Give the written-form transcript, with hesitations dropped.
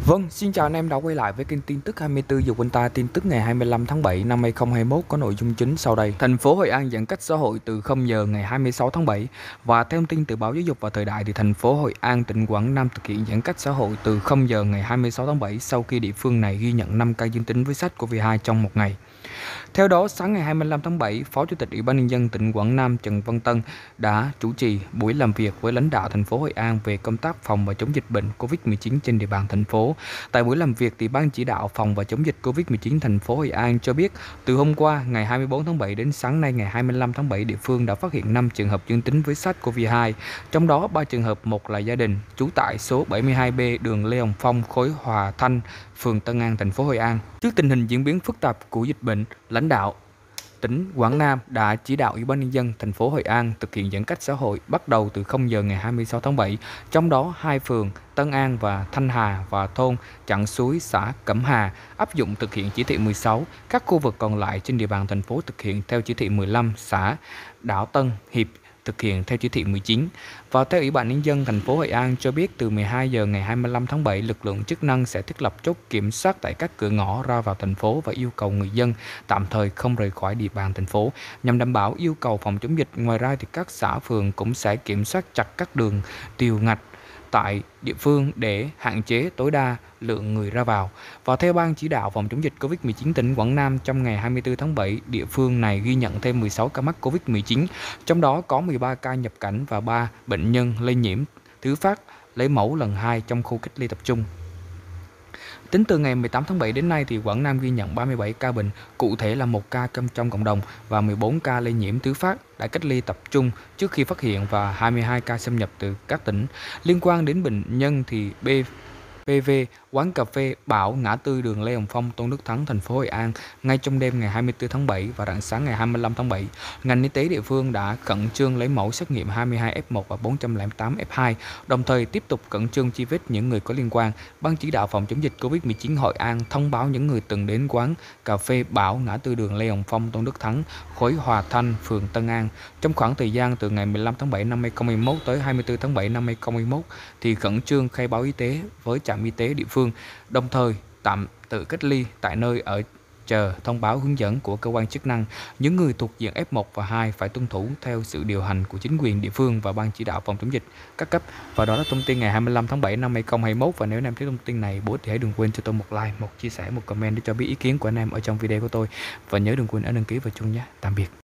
Vâng, xin chào anh em đã quay lại với kênh tin tức 24 giờ Quân ta. Tin tức ngày 25 tháng 7 năm 2021 có nội dung chính sau đây. Thành phố Hội An giãn cách xã hội từ 0 giờ ngày 26 tháng 7. Và theo thông tin từ báo Giáo dục và Thời đại thì thành phố Hội An, tỉnh Quảng Nam thực hiện giãn cách xã hội từ 0 giờ ngày 26 tháng 7 sau khi địa phương này ghi nhận 5 ca dương tính với SARS-CoV-2 trong một ngày. Theo đó, sáng ngày 25 tháng 7, Phó Chủ tịch Ủy ban nhân dân tỉnh Quảng Nam Trần Văn Tân đã chủ trì buổi làm việc với lãnh đạo thành phố Hội An về công tác phòng và chống dịch bệnh COVID-19 trên địa bàn thành phố. Tại buổi làm việc thì Ban chỉ đạo phòng và chống dịch COVID-19 thành phố Hội An cho biết, từ hôm qua ngày 24 tháng 7 đến sáng nay ngày 25 tháng 7, địa phương đã phát hiện 5 trường hợp dương tính với SARS-CoV-2, trong đó 3 trường hợp một là gia đình trú tại số 72B đường Lê Hồng Phong, khối Hòa Thanh, phường Tân An, thành phố Hội An. Trước tình hình diễn biến phức tạp của dịch bệnh, lãnh đạo tỉnh Quảng Nam đã chỉ đạo Ủy ban nhân dân thành phố Hội An thực hiện giãn cách xã hội bắt đầu từ 0 giờ ngày 26 tháng 7, trong đó hai phường Tân An và Thanh Hà và thôn Chặn Suối, xã Cẩm Hà áp dụng thực hiện chỉ thị 16, các khu vực còn lại trên địa bàn thành phố thực hiện theo chỉ thị 15, xã Đảo Tân Hiệp thực hiện theo chỉ thị 19. Và theo Ủy ban nhân dân thành phố Hội An cho biết, từ 12 giờ ngày 25 tháng 7, lực lượng chức năng sẽ thiết lập chốt kiểm soát tại các cửa ngõ ra vào thành phố và yêu cầu người dân tạm thời không rời khỏi địa bàn thành phố nhằm đảm bảo yêu cầu phòng chống dịch. Ngoài ra thì các xã phường cũng sẽ kiểm soát chặt các đường tiểu ngạch tại địa phương để hạn chế tối đa lượng người ra vào. Và theo Ban chỉ đạo phòng chống dịch COVID-19 tỉnh Quảng Nam, trong ngày 24 tháng 7, địa phương này ghi nhận thêm 16 ca mắc COVID-19, trong đó có 13 ca nhập cảnh và 3 bệnh nhân lây nhiễm thứ phát lấy mẫu lần 2 trong khu cách ly tập trung. Tính từ ngày 18 tháng 7 đến nay thì Quảng Nam ghi nhận 37 ca bệnh, cụ thể là 1 ca trong cộng đồng và 14 ca lây nhiễm thứ phát đã cách ly tập trung trước khi phát hiện và 22 ca xâm nhập từ các tỉnh. Liên quan đến bệnh nhân thì PV, quán cà phê Bảo, ngã tư đường Lê Hồng Phong, Tôn Đức Thắng, thành phố Hội An, ngay trong đêm ngày 24 tháng 7 và rạng sáng ngày 25 tháng 7, ngành y tế địa phương đã khẩn trương lấy mẫu xét nghiệm 22 F1 và 408 F2, đồng thời tiếp tục khẩn trương truy vết những người có liên quan. Ban chỉ đạo phòng chống dịch COVID-19 Hội An thông báo những người từng đến quán cà phê Bảo, ngã tư đường Lê Hồng Phong, Tôn Đức Thắng, khối Hòa Thanh, phường Tân An, trong khoảng thời gian từ ngày 15 tháng 7 năm 2021 tới 24 tháng 7 năm 2021 thì khẩn trương khai báo y tế với trạm y tế địa phương, đồng thời tạm tự cách ly tại nơi ở chờ thông báo hướng dẫn của cơ quan chức năng. Những người thuộc diện F1 và 2 phải tuân thủ theo sự điều hành của chính quyền địa phương và Ban chỉ đạo phòng chống dịch các cấp. Và đó là thông tin ngày 25 tháng 7 năm 2021. Và nếu anh em thấy thông tin này bổ ích thì hãy đừng quên cho tôi một like, một chia sẻ, một comment để cho biết ý kiến của anh em ở trong video của tôi. Và nhớ đừng quên ấn đăng ký và chuông nhé. Tạm biệt.